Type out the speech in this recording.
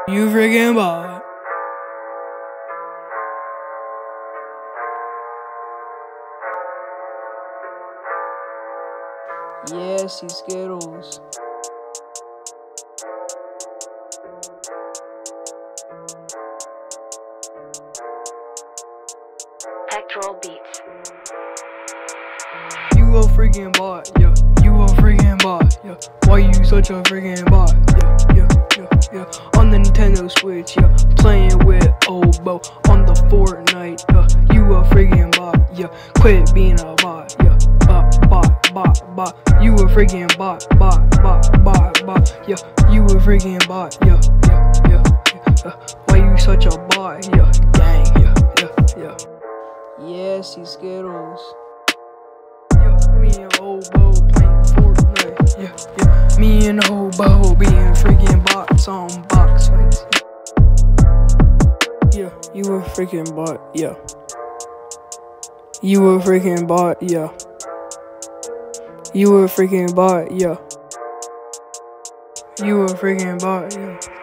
You friggin' bot. Yeah, Cskittlz. Pectoral Beatz. You a freaking bot, yeah. You a freaking bot, yeah. Why you such a freaking bot, yeah. On the Nintendo Switch, yeah. Playing with Oboe on the Fortnite, yeah. You a freaking bot, yeah. Quit being a bot, yeah. Bot. You a freaking bot, yeah. You a freaking bot, yeah. Why you such a bot, yeah. Dang, yeah. Yeah, Cskittlz. Yeah, me and Oboe playing Fortnite. Yeah. Me and Oboe being freaking bots on box fights. Yeah, you a freaking bot, yeah. You a freaking bot, yeah. You a freaking bot, yeah. You a freaking bot, yeah.